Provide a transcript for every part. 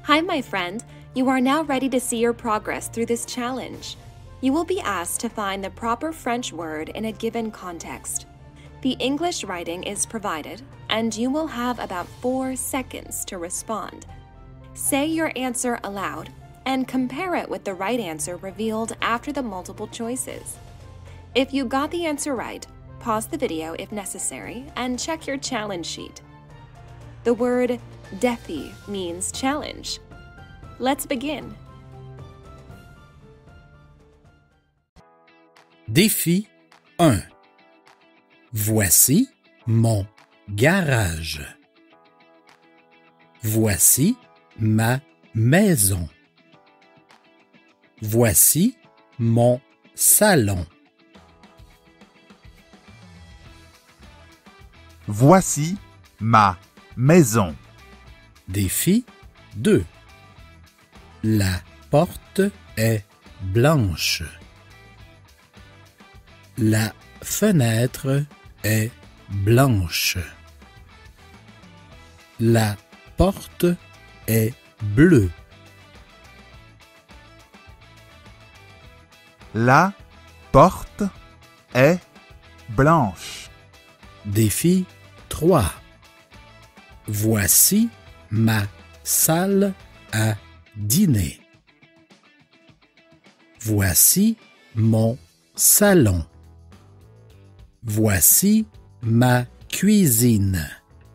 Hi, my friend. You are now ready to see your progress through this challenge. You will be asked to find the proper French word in a given context. The English writing is provided, and you will have about 4 seconds to respond. Say your answer aloud and compare it with the right answer revealed after the multiple choices. If you got the answer right, pause the video if necessary and check your challenge sheet. The word défi means challenge. Let's begin. Défi 1. Voici mon garage. Voici ma maison. Voici mon salon. Voici ma maison. Défi 2. La porte est blanche. La fenêtre est blanche. La porte est bleue. La porte est blanche. Défi 3. Voici ma salle à dîner. Voici mon salon. Voici ma cuisine.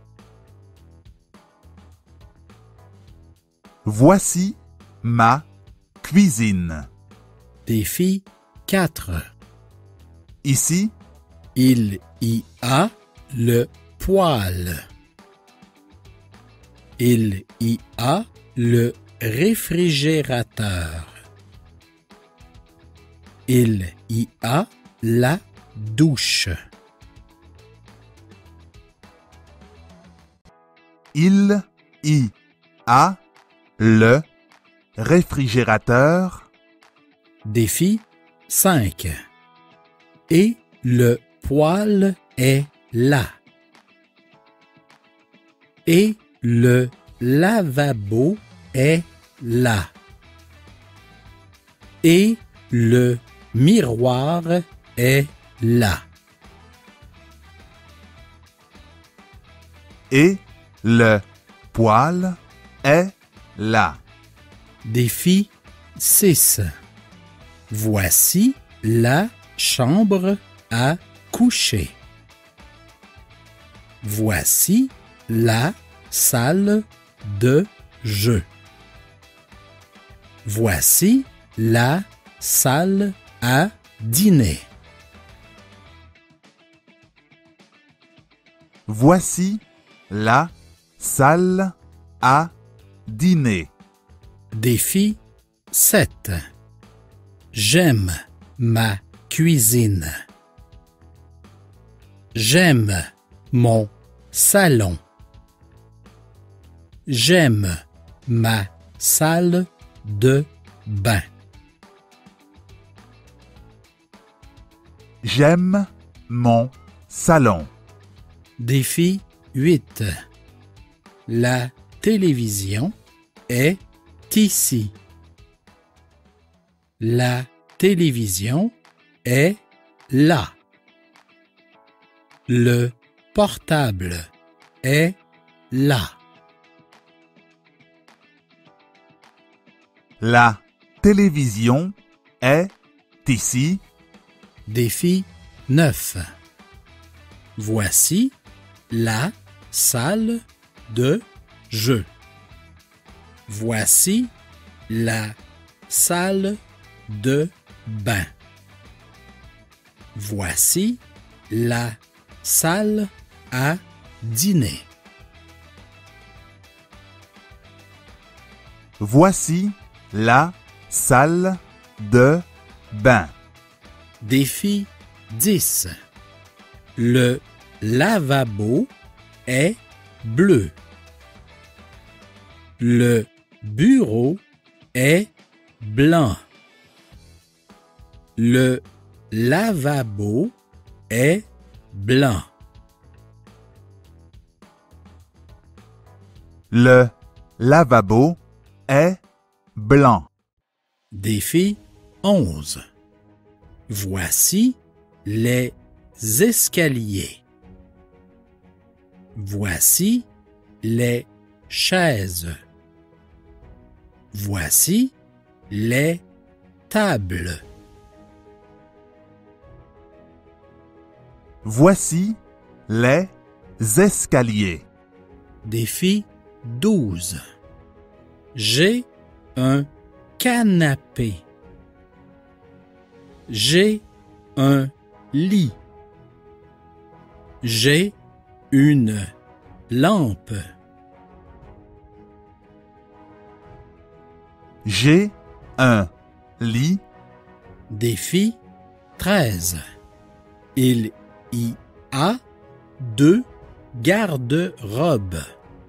Voici ma cuisine. Défi 4. Ici, Il y a le poêle. Il y a le réfrigérateur. Il y a la douche. il y a le réfrigérateur. Défi 5. Et le poêle est là. Et le lavabo est là. Et le miroir est là. Et le poêle est là. Défi 6. Voici la chambre à coucher. Voici la salle de jeu. Voici la salle à dîner. Voici la salle à dîner. Défi 7. J'aime ma cuisine. J'aime mon salon. J'aime ma salle de bain. J'aime mon salon. Défi 8. La télévision est ici. La télévision est là. Le portable est là. La télévision est ici. Défi 9. Voici la salle de jeu. Voici la salle de bain. Voici la salle à dîner. Voici la salle de bain. Défi 10. Le lavabo est bleu. Le bureau est blanc. Le lavabo est blanc. Le lavabo est blanc. Défi 11. Voici les escaliers. Voici les chaises. Voici les tables. Voici les escaliers. Défi 12. J'ai un canapé. J'ai un lit. J'ai une lampe. J'ai un lit. Défi 13. Il y a 2 garde-robes.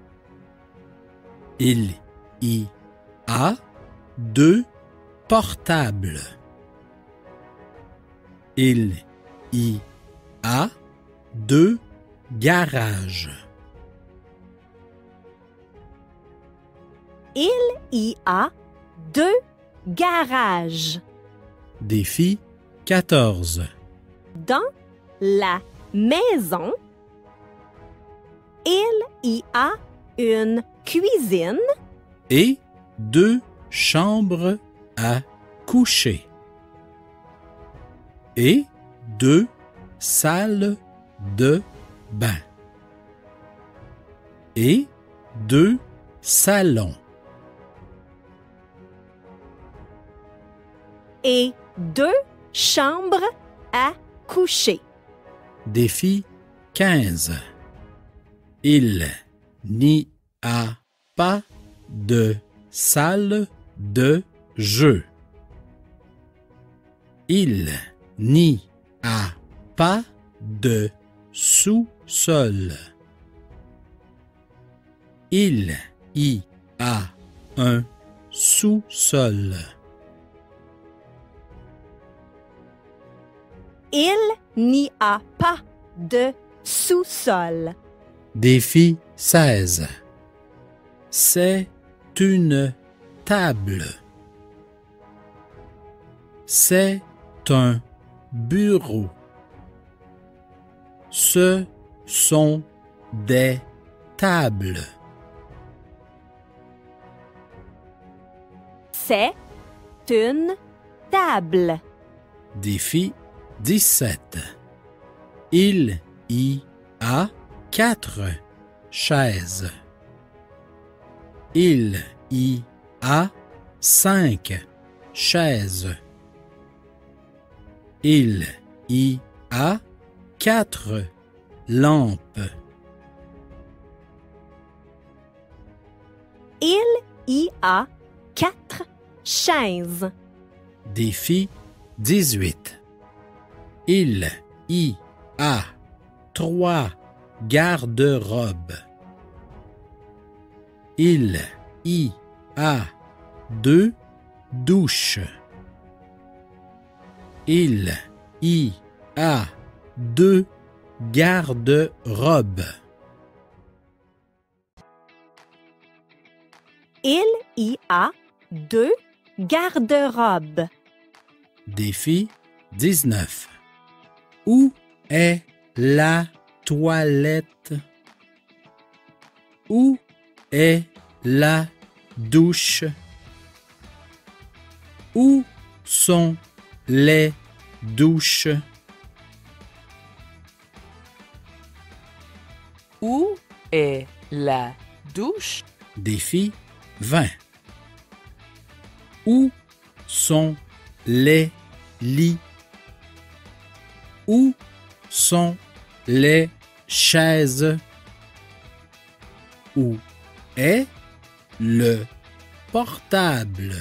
Il y a 2 portables. Il y a 2 garages. Il y a 2 garages. Défi 14. Dans la maison, il y a une cuisine Et 2 chambres à coucher. Et 2 salles de bain. Et 2 salons. et 2 chambres à coucher. Défi 15. Il n'y a pas de salle de jeu. Il n'y a pas de sous-sol. Il y a un sous-sol. Il n'y a pas de sous-sol. Défi 16. C'est une table. C'est un bureau. Ce sont des tables. C'est une table. Défi 17. Il y a 4 chaises. Il y a 5 chaises. Il y a 4 lampes. Il y a 4 chaises. Défi 18. Il y a 3 garde-robes. Il y a 2 douches. Il y a 2 garde-robes. Il y a 2 garde-robes. Défi 19. Où est la toilette? Où est la douche? Où sont les douches? Où est la douche? Défi 20. Où sont les lits? Où sont les chaises? Où est le portable?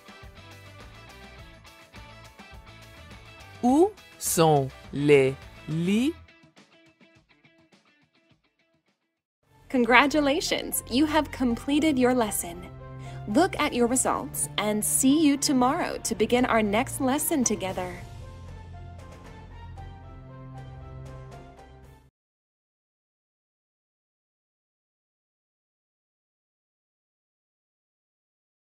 Où sont les lits? Congratulations, you have completed your lesson. Look at your results and see you tomorrow to begin our next lesson together.